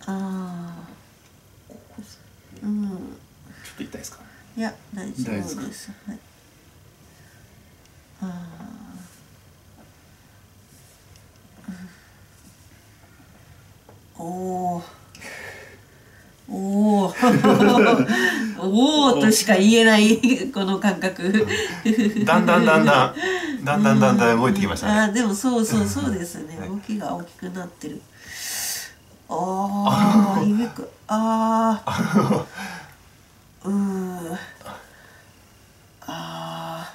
ああ、うん。 ちょっと痛いですか？ いや、大丈夫です。はい。ああ。おお。おお。おおとしか言えないこの感覚。 だんだん動いてきましたね。 あ、でもそうですね。動きが大きくなってる。ああ、指く。ああ。あ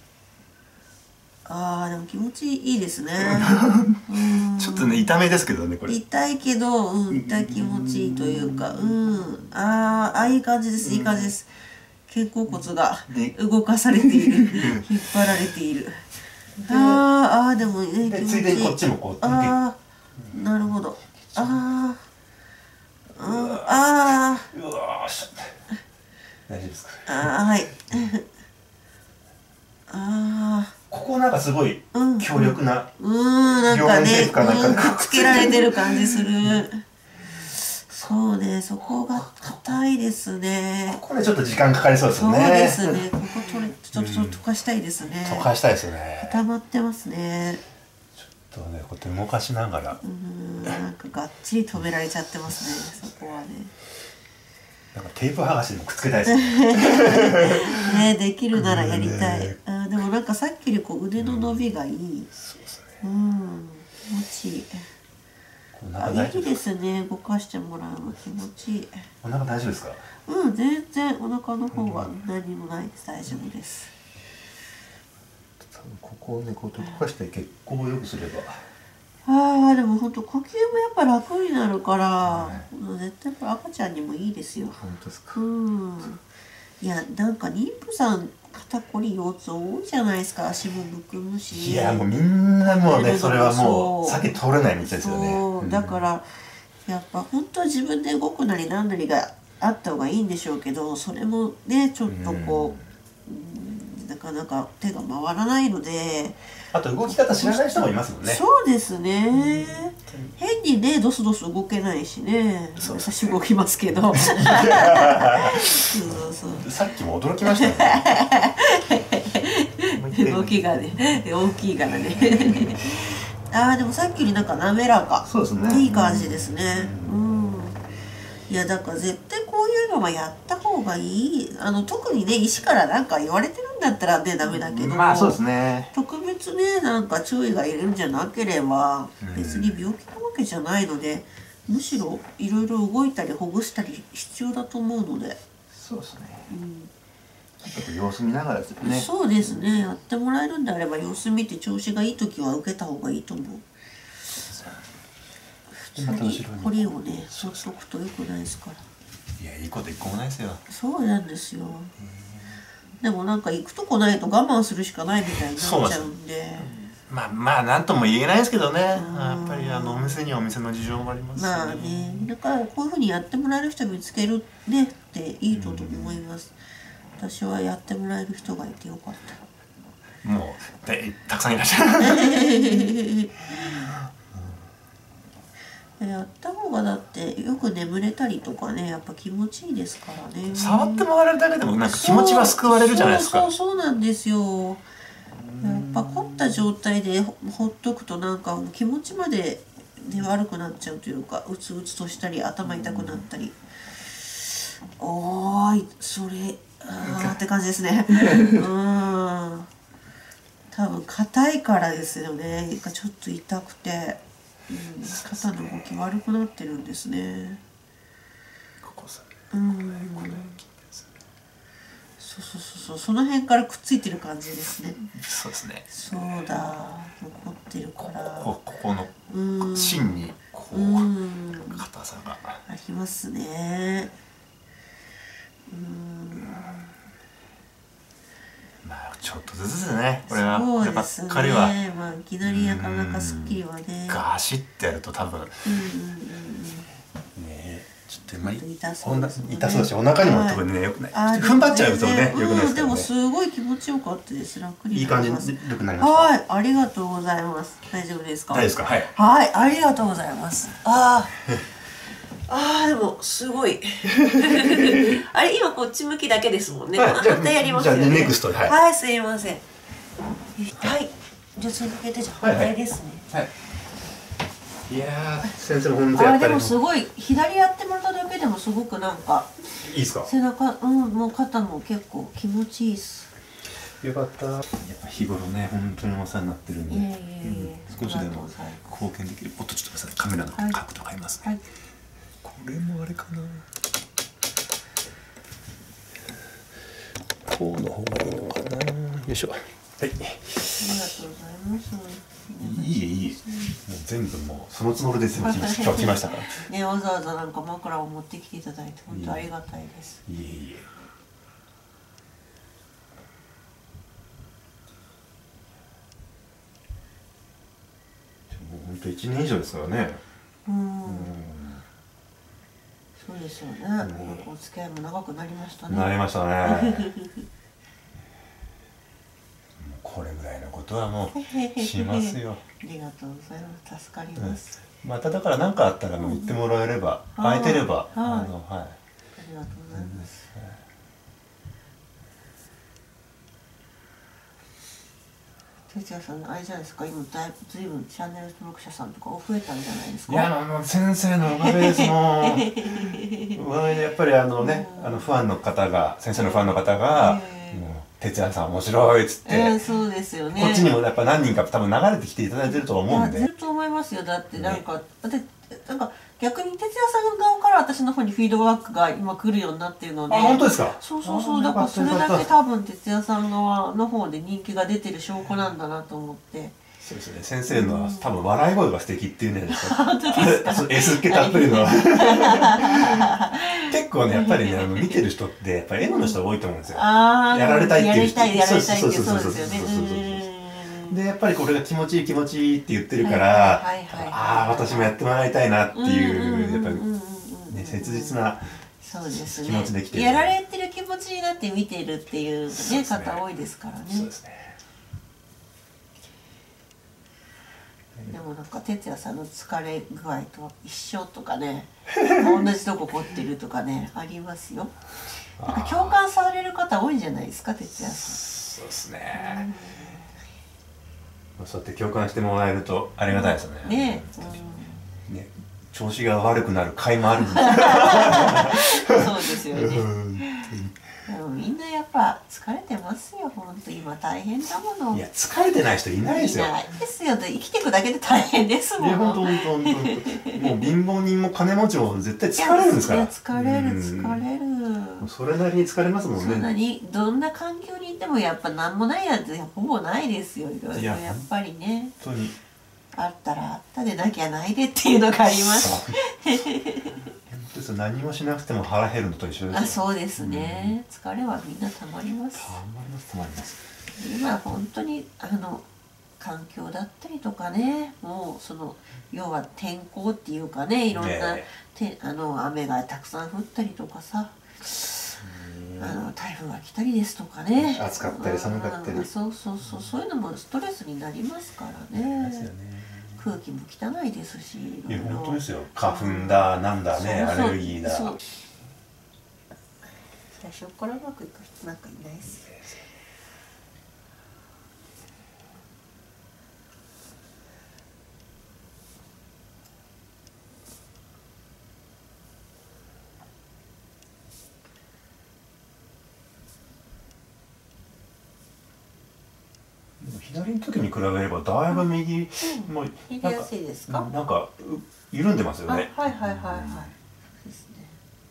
あ、でも気持ちいいですね。 ちょっとね、痛めですけどね、これ。 痛いけど、痛い気持ちいいというか、いい感じです、いい感じです。肩甲骨が動かされている、引っ張られている。でもね、気持ちいい。 ついでにこっちもこう。 なるほど。うわーし。大丈夫ですか？ はい。 ここなんかすごい強力ななんかね、 くっつけられてる感じする。そうね、そこが硬いですね。 ここでちょっと時間かかりそうですよね。 そうですね、ここちょっと溶かしたいですね。 溶かしたいですよね。 固まってますね。 ちょっとね、こうやって動かしながら。 なんかがっちり止められちゃってますね、そこはね。 なんかテープ剥がしでもくっつけたいですね。できるならやりたい。でもなんかさっきよりこう腕の伸びがいい。 そうですね。 気持ちいい。いいですね、動かしてもらうの気持ちいい。 お腹大丈夫ですか？ 全然お腹の方は何もないです、大丈夫です。 ここをね、こう溶かして血行を良くすれば。 でも本当呼吸もやっぱ楽になるから、絶対これ赤ちゃんにもいいですよ。 本当ですか？ いや、なんか妊婦さん肩こり腰痛多いじゃないですか。足もむくむし。 いや、もうみんなもうね、それはもう避け通れない道ですよね。 だからやっぱ本当は自分で動くなりなんなりがあった方がいいんでしょうけど、それもねちょっとこう、なかなか手が回らないので。 あと動き方知らない人もいますもんね。 そうですね。変にねドスドス動けないしね。私動きますけど。 さっきも驚きましたね。 動きがね大きいからね。でもさっきよりなんか滑らか。 そうですね。 いい感じですね。いやだから絶対こういうのはやった方がいい。特にね医師からなんか言われてるんだったらねダメだけど、 まあそうですね。 特別ねなんか注意がいるんじゃなければ別に病気なわけじゃないので、むしろいろいろ動いたりほぐしたり必要だと思うので。 そうですね。ちょっと様子見ながらですよね。 そうですね。やってもらえるんであれば様子見て調子がいい時は受けた方がいいと思う。普通にこれをねそっとくとよくないですから。 いや、いいこと一個もないですよ。 そうなんですよ。でもなんか行くとこないと我慢するしかないみたいになっちゃうんで。 まあなんとも言えないですけどね。やっぱりお店にはお店の事情もありますしね。 まあね、だからこういうふうにやってもらえる人見つけるねっていいと思います。私はやってもらえる人がいてよかった。 もうたくさんいらっしゃる。 やった方がだってよく眠れたりとかね、やっぱ気持ちいいですからね。 触ってもらえるだけでもなんか気持ちは救われるじゃないですか。 そうなんですよ。やっぱ凝った状態でほっとくとなんか気持ちまで、ね、悪くなっちゃうというか、うつうつとしたり頭痛くなったり、それって感じですね。多分硬いからですよね。ちょっと痛くて、肩の動き悪くなってるんですね。その辺からくっついてる感じですね。 そうですね。 そうだ、残ってるから。 ここの芯にこう硬さがありますね。 まあちょっとずつですね。これはそうばっですね。 かりは。 まあいきなりなかなかすっきりはね。 ガシッてやると多分。ちょっと痛そうだし、お腹にも多分ね良くない。踏ん張っちゃうとね良くないですからね。 でもすごい気持ちよかったです。楽にいい感じに良くなりました。 はい、ありがとうございます。大丈夫ですか？ 大丈夫ですか？はい。 はい、ありがとうございます。 ああ、でもすごいあれ今こっち向きだけですもんね。 はい、じゃあ反対やりますよね。 じゃあネクスト、はい、 はい、すいません。はい、じゃあ続けて、じゃあ反対ですね。 はい、いやー、先生も本当やっぱり。 でもすごい、左やってもらっただけでもすごくなんかいいですか。 背中、もう肩も結構気持ちいいっす。 よかった。やっぱ日頃ね、本当にお世話になってるんで、少しでも貢献できる。おっと、ちょっとさ、カメラの角度変えますね。これもあれかな。こうの方がいいのかな。よいしょ。はい。ありがとうございます。 いい。もう全部もうそのつもりですよ。今日来ましたから。 ね、わざわざなんか枕を持ってきていただいて本当ありがたいです。 いえ。本当1年以上ですからね。 そうですよね。なんかお付き合いも長くなりましたね。 なりましたね。これぐらいのことはもうしますよ。 ありがとうございます。助かります。 まただから何かあったらもう言ってもらえれば、空いてれば、はい。 ありがとうございます。哲也さん、あれじゃないですか、今ずいぶんチャンネル登録者さんとか増えたんじゃないですか。 いや、もう先生のおかげですもん。やっぱりファンの方が、先生のファンの方が、哲也さん面白いっつって、 そうですよね。 こっちにもやっぱ何人か多分流れてきていただいてると思うんで。 ずっと思いますよ。だってなんか、逆に哲也さん側から私の方にフィードバックが今来るようになってるので。 あ、本当ですか。 そう、だからそれだけ多分哲也さん側の方で人気が出てる証拠なんだなと思って。 そうですね。先生のは多分笑い声が素敵っていうんじゃないですか。 本当ですか。 S っ気たっぷりの。結構ね、やっぱりね、見てる人ってやっぱり M の人が多いと思うんですよ。やられたいっていう人。 やられたいってそうですよね。 でやっぱりこれが気持ちいい気持ちいいって言ってるから、ああ私もやってもらいたいなっていうやっぱりね切実な気持ちできてる。 やられてる気持ちになって見てるっていうね方多いですからね。 そうですね。 でもなんか哲也さんの疲れ具合と一緒とかね、同じとこ凝ってるとかねありますよ。なんか共感される方多いんじゃないですか、哲也さん。 そうですね。そうやって共感してもらえるとありがたいですね。ね、調子が悪くなる回もあるんで。 そうですよね。でもみんなやっぱ疲れてますよ、本当今大変だもの。 いや疲れてない人いないですよ。 いないですよ。生きていくだけで大変ですもん。 いや本当もう貧乏人も金持ちも絶対疲れるんですから。 疲れる。 それなりに疲れますもんね。 そんなにどんな環境にいてもやっぱ何もないなんてほぼないですよ。いろいろやっぱりね。 本当に。 あったらあったでなきゃないでっていうのがあります。 何もしなくても腹減るのと一緒ですよ。 あ、そうですね。疲れはみんなたまります。 たまります。 今本当に環境だったりとかね、もう要は天候っていうかね、いろんな雨がたくさん降ったりとかさ、台風が来たりですとかね、 暑かったり寒かったり、 そういうのもストレスになりますからね。空気も汚いですし、 いや本当ですよ。花粉だなんだね、アレルギーだ。最初からうまくいく人なんかいないです。 左の時に比べればだいぶ右も入れやすいですか？ なんか緩んでますよね。 はい。ですね。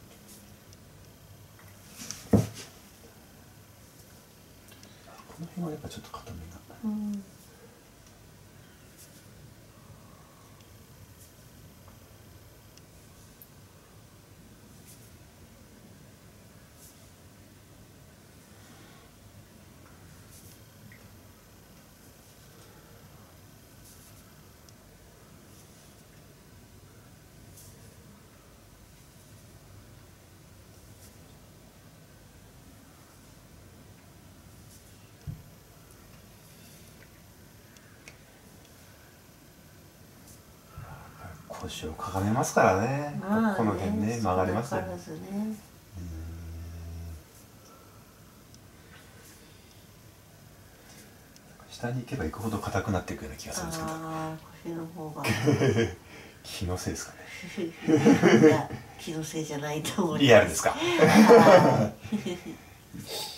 この辺はやっぱちょっと硬めが。 腰をかがめますからね。この辺ね曲がりますよね。下に行けば行くほど硬くなっていくような気がするんですけど。 腰の方が。 気のせいですかね。 いや、気のせいじゃないと思います。 リアルですか。